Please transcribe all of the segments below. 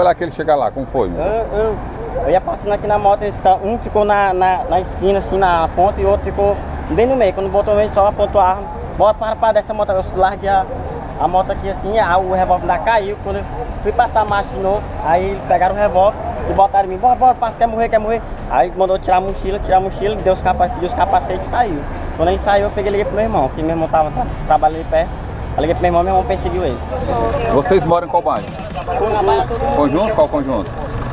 lá que ele chega lá, como foi? Eu ia passando aqui na moto, um ficou na esquina, assim, na ponta, e o outro ficou bem no meio. Quando botou no meio, só apontou a arma. Bota para dessa moto, eu larguei a moto aqui assim, o revólver ainda caiu. Quando eu fui passar a marcha de novo, aí pegaram o revólver e botaram em mim, bora, passa, quer morrer. Aí mandou tirar a mochila, deu os capacetes e saiu. Quando ele saiu, eu peguei e liguei pro meu irmão, que meu irmão tava trabalhando ali perto. Eu liguei pro meu irmão perseguiu eles. Vocês moram em qual bairro? Conjunto? Qual conjunto?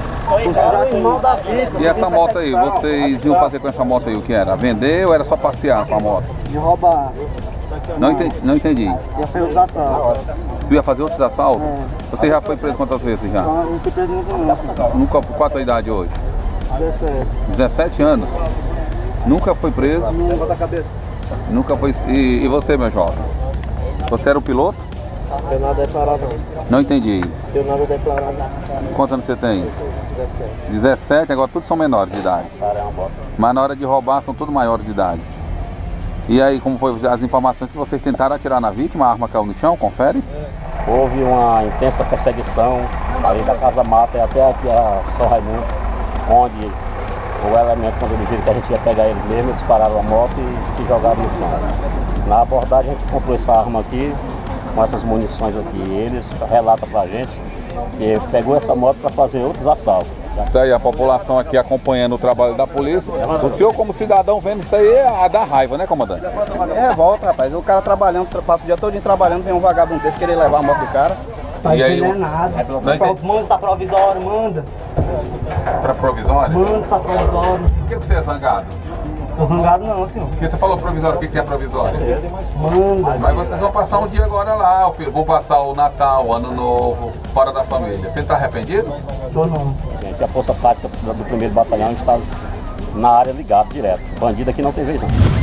E essa moto aí, vocês iam fazer com essa moto aí o que era? Vender ou era só passear com a moto? De roubar. Não entendi. Ia fazer outros assaltos. Tu ia fazer outros assaltos? Você já foi preso quantas vezes já? Não fui preso nunca. Nunca, qual a tua idade hoje? 17. 17 anos? Nunca foi preso? Nunca da cabeça. Nunca foi. E você, meu jovem? Você era o piloto? Não tenho nada declarado não. Não entendi. Não tenho nada declarado. Quantos anos você tem? 17, agora todos são menores de idade. Mas na hora de roubar são todos maiores de idade. E aí, como foi as informações que vocês tentaram atirar na vítima, a arma caiu no chão, confere? Houve uma intensa perseguição ali da Casa Mata até aqui a São Raimundo, onde o elemento, quando ele viu que a gente ia pegar ele mesmo, dispararam a moto e se jogaram no chão. Na abordagem a gente comprou essa arma aqui, com essas munições aqui, e eles relatam pra gente que pegou essa moto para fazer outros assaltos. Tá aí a população aqui acompanhando o trabalho da polícia. O senhor, como cidadão, vendo isso aí, dá raiva, né, comandante? É revolta, rapaz. O cara trabalhando, passa o dia todo trabalhando, vem um vagabundo desse querer levar a moto do cara. E aí, não é nada. Manda essa provisória, manda. Pra provisória? Manda essa provisória. Por que você é zangado? Tô zangado não, senhor. Porque você falou provisório, o que é provisória? Manda. Mas vocês vão passar um dia agora lá, filho. Vão passar o Natal, o Ano Novo, fora da família. Você tá arrependido? Tô não. Gente, a força tática do 1º Batalhão está na área ligada direto. Bandido aqui não tem vez não.